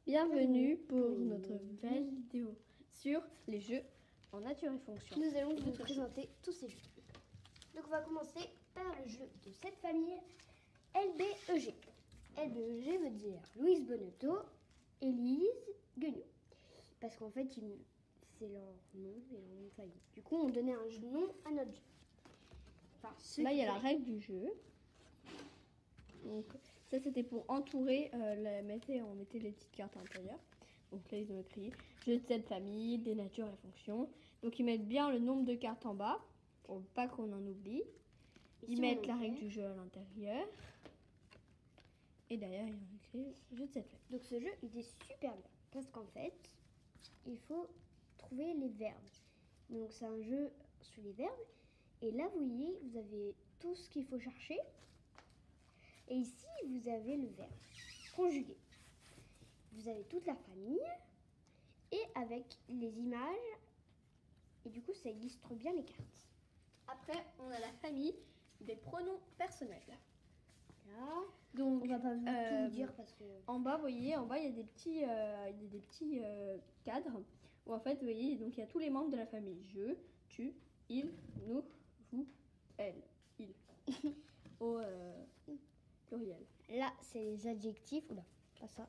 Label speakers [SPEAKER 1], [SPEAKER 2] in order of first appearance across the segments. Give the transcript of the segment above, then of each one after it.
[SPEAKER 1] Bienvenue pour notre nouvelle vidéo sur les jeux en nature et fonction.
[SPEAKER 2] Nous allons vous présenter tous ces jeux. Donc on va commencer par le jeu de cette famille LBEG. LBEG veut dire Louise Bonneto, Élise Guignot. Parce qu'en fait, c'est leur nom et leur nom de famille. Du coup, on donnait un nom à notre jeu.
[SPEAKER 1] Enfin, là, il y a la règle du jeu. Donc, ça, c'était pour entourer, on mettait les petites cartes à l'intérieur. Donc là, ils ont écrit jeu de cette famille, des natures et fonctions. Donc, ils mettent bien le nombre de cartes en bas, pour pas qu'on en oublie. Ils mettent la règle du jeu à l'intérieur. Et derrière, ils ont écrit jeu de cette famille.
[SPEAKER 2] Donc, ce jeu, il est super bien. Parce qu'en fait, il faut trouver les verbes. Donc, c'est un jeu sur les verbes. Et là, vous voyez, vous avez tout ce qu'il faut chercher. Et ici, vous avez le verbe conjugué. Vous avez toute la famille et avec les images. Et du coup, ça illustre bien les cartes.
[SPEAKER 1] Après, on a la famille des pronoms personnels.
[SPEAKER 2] Là,
[SPEAKER 1] donc,
[SPEAKER 2] on va pas tout dire parce que...
[SPEAKER 1] En bas, vous voyez, en bas, il y a des petits, cadres. Où en fait, vous voyez, donc il y a tous les membres de la famille. Je, tu, il, nous, vous, elle, il. Au pluriel.
[SPEAKER 2] Là, c'est les adjectifs. Oula, pas ça.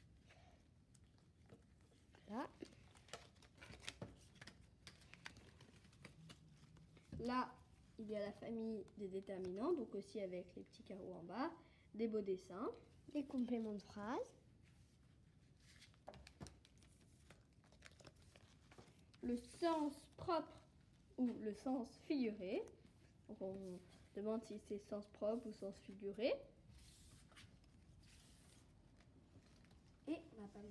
[SPEAKER 2] Voilà.
[SPEAKER 1] Là, il y a la famille des déterminants, donc aussi avec les petits carreaux en bas, des beaux dessins.
[SPEAKER 2] Des compléments de phrases.
[SPEAKER 1] Le sens propre ou le sens figuré. Donc on demande si c'est sens propre ou sens figuré. Et on va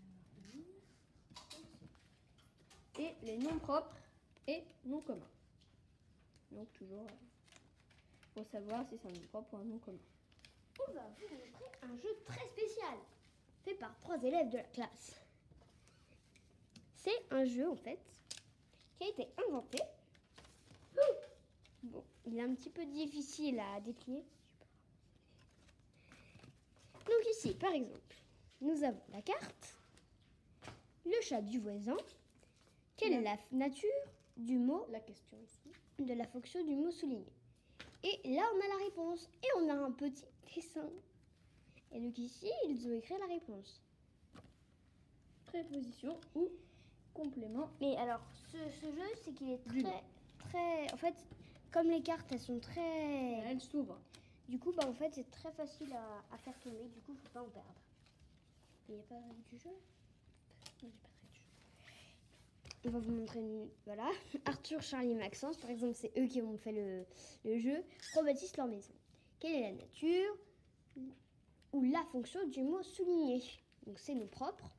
[SPEAKER 1] et les noms propres et noms communs. Donc toujours, faut savoir si c'est un nom propre ou un nom commun.
[SPEAKER 2] On va vous montrer un jeu très spécial, fait par 3 élèves de la classe. C'est un jeu en fait qui a été inventé. Bon, il est un petit peu difficile à déplier. Donc ici, par exemple, nous avons la carte, le chat du voisin. Quelle est la nature du mot?
[SPEAKER 1] La question ici.
[SPEAKER 2] De la fonction du mot souligné. Et là, on a la réponse. Et on a un petit dessin. Et donc ici, ils ont écrit la réponse.
[SPEAKER 1] Préposition ou complément.
[SPEAKER 2] Mais alors, ce jeu, c'est qu'il est très... En fait, comme les cartes, elles sont très...
[SPEAKER 1] Elles s'ouvrent.
[SPEAKER 2] Du coup, en fait, c'est très facile à faire tomber. Du coup, il ne faut pas en perdre. Il n'y a pas de règle du jeu? Non, j'ai pas de règle du jeu. On va vous montrer voilà. Arthur, Charlie, Maxence, par exemple, c'est eux qui ont fait le jeu. Rebâtissent leur maison. Quelle est la nature ou la fonction du mot souligné? Donc, c'est nos propres.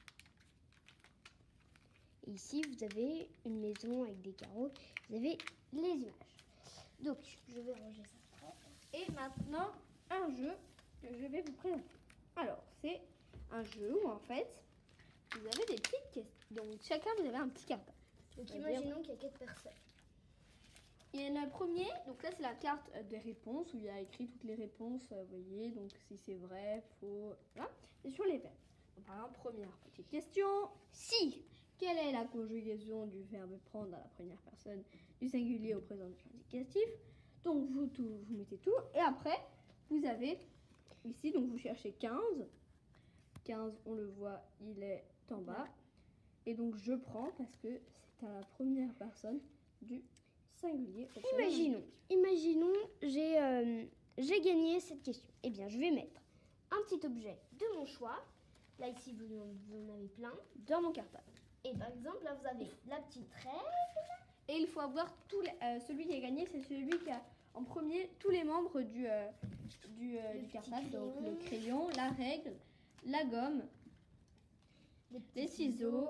[SPEAKER 2] Et ici, vous avez une maison avec des carreaux. Vous avez les images. Donc, je vais ranger ça.
[SPEAKER 1] Et maintenant, un jeu que je vais vous présenter. Alors, c'est un jeu où en fait, vous avez des petites questions. Donc, chacun, vous avez un petit cartable.
[SPEAKER 2] Donc, imaginons qu'il y a 4 personnes.
[SPEAKER 1] Il y en a le premier, donc là, c'est la carte des réponses où il y a écrit toutes les réponses, vous voyez, donc si c'est vrai, faux, voilà. Et sur les verbes. Donc, par exemple, première petite question. Si, quelle est la conjugaison du verbe prendre à la première personne du singulier au présent du indicatif? Donc, vous mettez tout. Et après, vous avez ici, donc vous cherchez 15. 15, on le voit, il est en bas. Et donc, je prends parce que c'est à la première personne du singulier.
[SPEAKER 2] Imaginons, j'ai gagné cette question. Eh bien, je vais mettre un petit objet de mon choix. Là, ici, vous en avez plein.
[SPEAKER 1] Dans mon cartable.
[SPEAKER 2] Et par exemple, là, vous avez la petite règle.
[SPEAKER 1] Et il faut avoir celui qui a gagné, c'est celui qui a en premier tous les membres du cartable. Donc le crayon, la règle, la gomme, les ciseaux.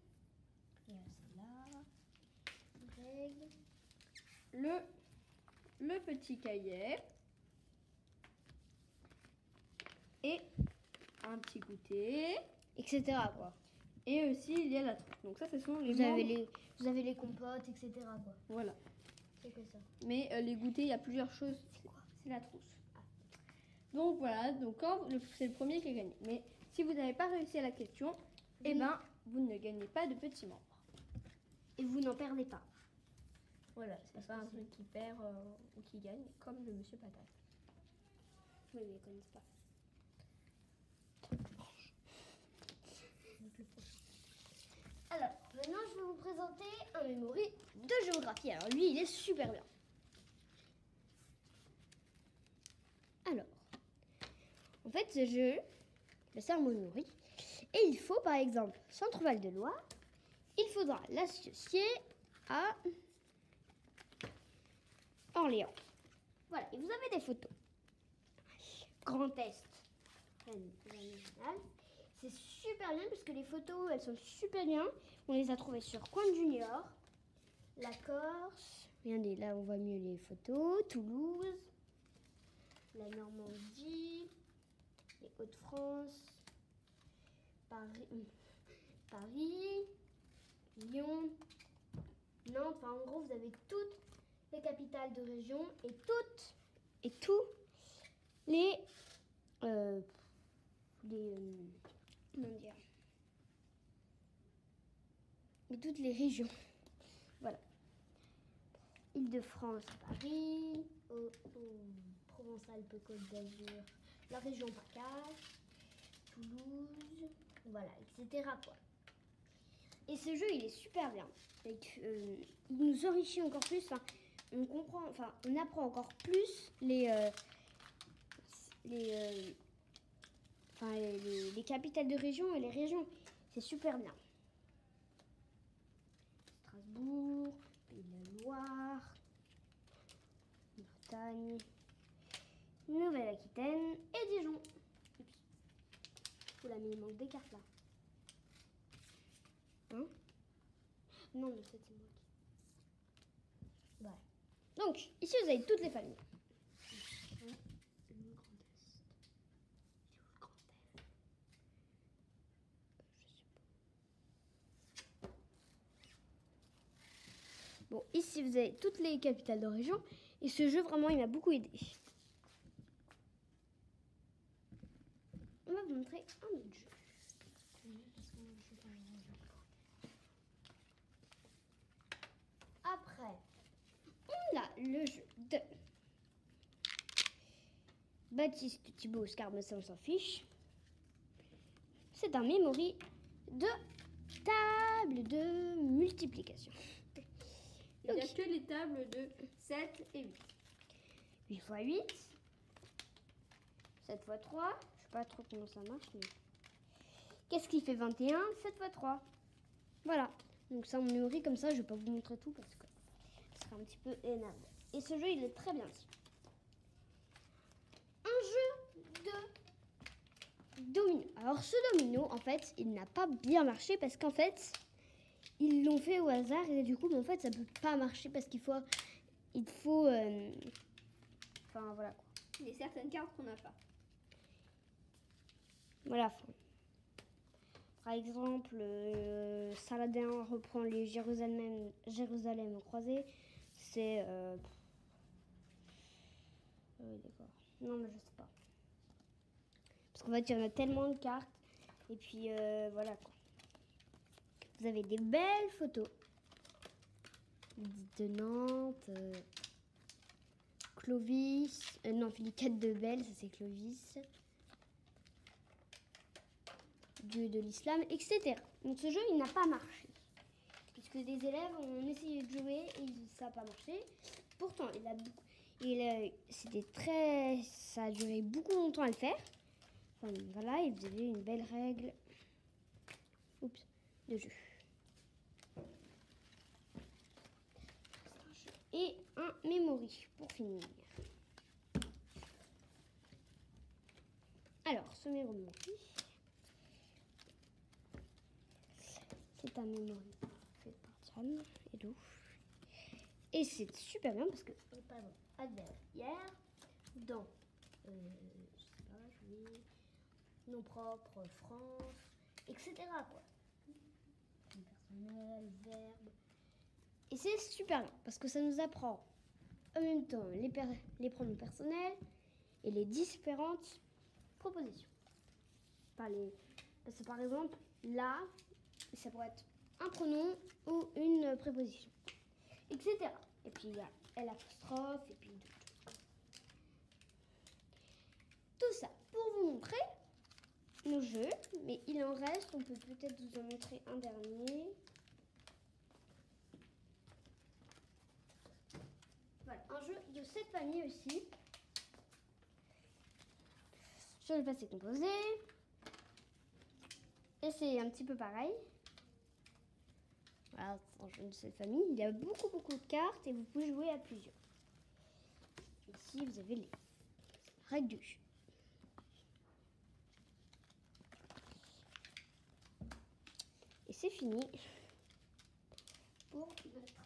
[SPEAKER 1] Le petit cahier et un petit goûter,
[SPEAKER 2] etc. quoi.
[SPEAKER 1] Et aussi il y a la trousse. Donc ça, ce sont les membres.
[SPEAKER 2] Vous avez les compotes, etc. quoi.
[SPEAKER 1] Voilà.
[SPEAKER 2] C'est que ça.
[SPEAKER 1] Mais les goûters, il y a plusieurs choses.
[SPEAKER 2] C'est quoi?
[SPEAKER 1] C'est la trousse. Donc voilà, donc c'est le premier qui a gagné. Mais Si vous n'avez pas réussi à la question, eh
[SPEAKER 2] Oui.
[SPEAKER 1] ben, vous ne gagnez pas de petits membres.
[SPEAKER 2] Et vous n'en perdez pas.
[SPEAKER 1] Voilà, c'est pas un truc qui perd ou qui gagne, comme le monsieur patate.
[SPEAKER 2] Oui, mais ils connaissent pas. Alors, maintenant je vais vous présenter un memory de géographie. Alors lui, il est super bien. Alors, en fait, ce jeu, c'est un memory. Et il faut, par exemple, Centre-Val de Loire, il faudra l'associer à Orléans. Voilà, et vous avez des photos. Grand Est, Rennes, Régional. C'est super bien parce que les photos, elles sont super bien. On les a trouvées sur Coin Junior, la Corse. Regardez, là on voit mieux les photos. Toulouse, la Normandie, les Hauts-de-France, Paris, Lyon, Nantes. Enfin, en gros, vous avez toutes les capitales de région et tous les comment dire, et toutes les régions. Voilà. Île-de-France, Paris, Provence-Alpes-Côte d'Azur, la région PACA, Toulouse, voilà, etc. quoi. Et ce jeu, il est super bien. Il nous enrichit encore plus. On apprend encore plus les capitales de région et les régions. C'est super bien. Strasbourg, Pays de la Loire, Bretagne, Nouvelle-Aquitaine et Dijon. Oula, mais il manque des cartes là. Hein? Non, mais c'est moi qui. Voilà. Donc, ici vous avez toutes les familles. Bon, ici vous avez toutes les capitales de région et ce jeu vraiment il m'a beaucoup aidé. On va vous montrer un autre jeu. Après, on a le jeu de Baptiste Thibault Oscar, mais ça on s'en fiche. C'est un memory de table de multiplication.
[SPEAKER 1] Il n'y a que les tables de 7 et 8.
[SPEAKER 2] 8 x 8, 7 x 3, je sais pas trop comment ça marche, mais... Qu'est-ce qui fait 21? 7 x 3. Voilà, donc ça on memory comme ça, je vais pas vous montrer tout parce que ce serait un petit peu énervant. Et ce jeu, il est très bien aussi. Un jeu de domino. Alors ce domino, en fait, il n'a pas bien marché parce qu'en fait, ils l'ont fait au hasard et du coup, en fait, ça peut pas marcher parce qu'il faut, enfin voilà quoi.
[SPEAKER 1] Il y a certaines cartes qu'on n'a pas.
[SPEAKER 2] Voilà. Par exemple, Saladin reprend les Jérusalem croisés. C'est oui, d'accord. Non, mais je sais pas. Parce qu'en fait, il y en a tellement de cartes. Et puis, voilà quoi. Vous avez des belles photos. De Nantes, Clovis. Non, Philippe de Belle, ça c'est Clovis. Dieu de l'islam, etc. Donc ce jeu, il n'a pas marché. Puisque des élèves ont essayé de jouer et ça n'a pas marché. Pourtant, ça a duré beaucoup longtemps à le faire. Enfin, voilà, il faisait une belle règle de jeu. Et un memory pour finir. Alors, ce memory, c'est un memory fait par Diane et Lou. Et c'est super bien parce que, par exemple, adverbe hier, dans, je sais pas, je vais, nom propre, France, etc. quoi. Personnel, verbe. Et c'est super bien parce que ça nous apprend en même temps les pronoms personnels et les différentes propositions. Enfin, C'est par exemple là, ça pourrait être un pronom ou une préposition, etc. Et puis il y a l'apostrophe et puis d'autres. Tout ça pour vous montrer nos jeux, mais il en reste, on peut peut-être vous en montrer un dernier. Voilà, un jeu de cette famille aussi. Sur le passé composé. Et c'est un petit peu pareil. Voilà, c'est un jeu de cette famille. Il y a beaucoup de cartes et vous pouvez jouer à plusieurs. Ici, vous avez les règles du jeu. Et c'est fini pour notre